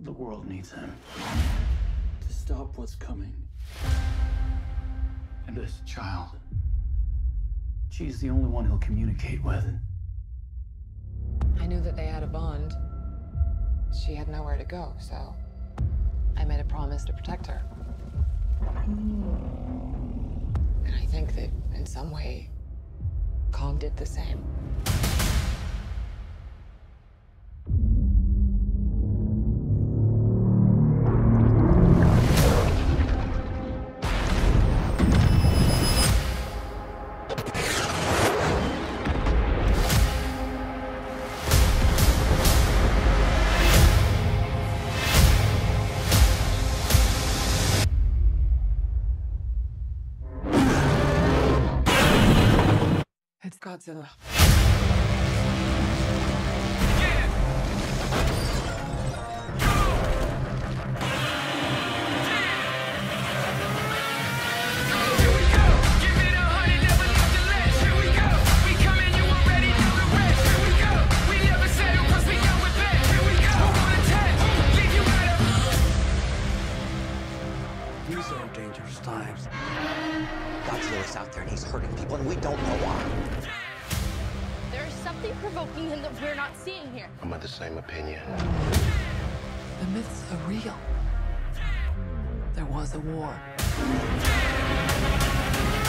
The world needs him to stop what's coming. And this child, she's the only one he'll communicate with. I knew that they had a bond. She had nowhere to go, so I made a promise to protect her. And I think that in some way, Kong did the same. It's Godzilla. These are dangerous times. Godzilla's out there and he's hurting people and we don't know why. There's something provoking him that we're not seeing here. I'm of the same opinion. The myths are real. There was a war.